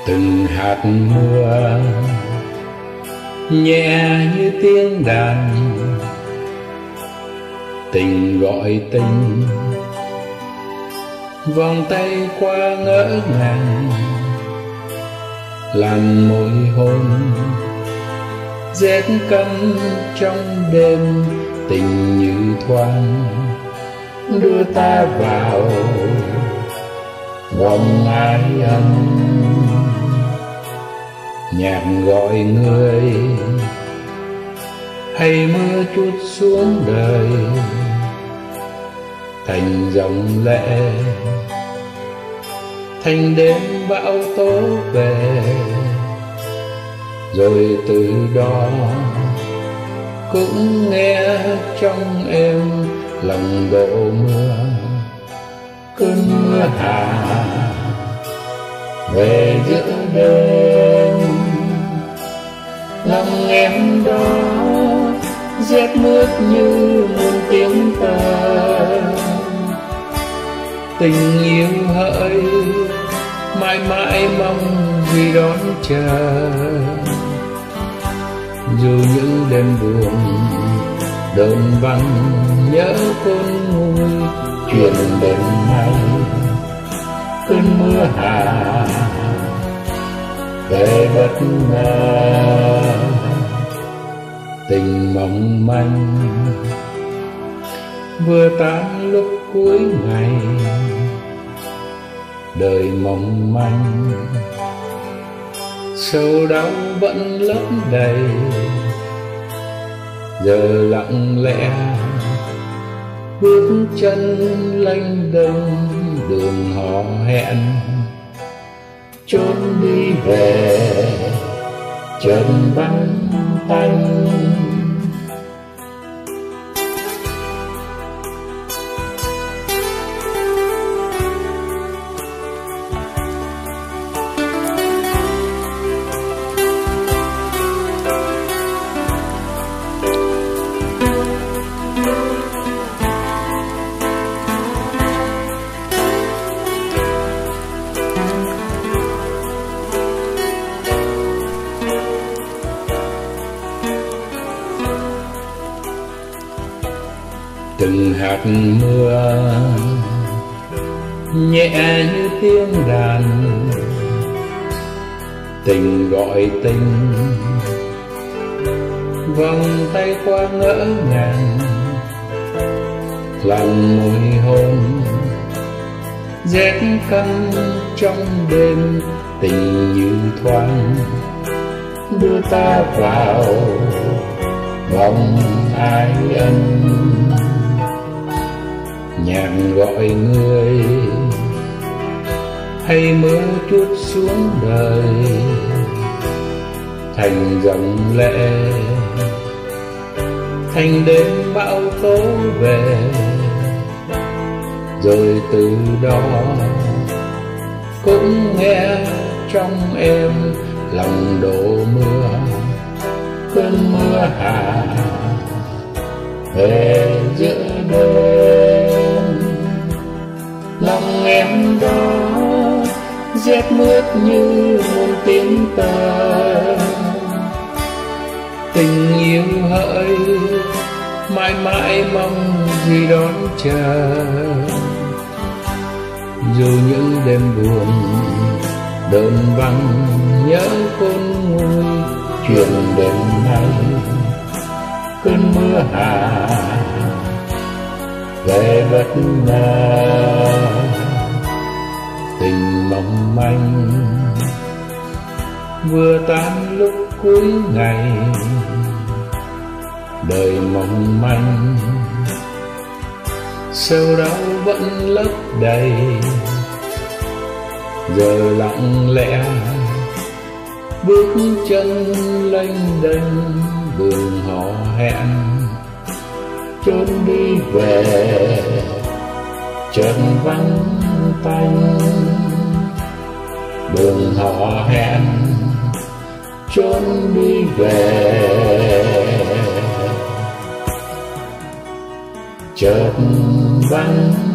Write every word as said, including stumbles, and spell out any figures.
Từng hạt mưa nhẹ như tiếng đàn, tình gọi tình, vòng tay qua ngỡ ngàng, làm môi hôn rét căm trong đêm. Tình như thoáng đưa ta vào vòng ái ân, nhạc gọi người hay mưa chút xuống đời, thành dòng lệ, thành đêm bão tố về. Rồi từ đó cũng nghe trong em lòng đổ mưa, cơn mưa hạ về giữa đêm. Lòng em đó rét mướt như muôn tiếng tơ, tình yêu hỡi mãi mãi mong gì đón chờ. Dù những đêm buồn đơn vắng nhớ cơn nguôi, chuyện đêm nay cơn mưa hạ về bất ngờ. Tình mong manh vừa tan lúc cuối ngày, đời mong manh sầu đau vẫn lấp đầy. Giờ lặng lẽ bước chân lênh đênh đường hò hẹn, trốn đi về chân vắng tanh. Từng hạt mưa nhẹ như tiếng đàn, tình gọi tình, vòng tay qua ngỡ ngàng, làm môi hôn rét căm trong đêm. Tình như thoáng đưa ta vào vòng ái ân, nhạc gọi người hay mưa chút xuống đời, thành dòng lệ, thành đêm bão tố về. Rồi từ đó cũng nghe trong em lòng đổ mưa, cơn mưa hạ về giữa đêm. Lòng em đó rét mướt như muôn tiếng tơ, tình yêu hỡi mãi mãi mong gì đón chờ. Dù những đêm buồn đơn vắng nhớ cơn nguôi, chuyện đêm nay cơn mưa hạ về bất ngờ. Tình mong manh vừa tan lúc cuối ngày, đời mong manh sầu đau vẫn lấp đầy. Giờ lặng lẽ bước chân lênh đênh đường hò hẹn, trốn đi về chân vắng tanh. Đường hò hẹn trốn đi về chợt vắng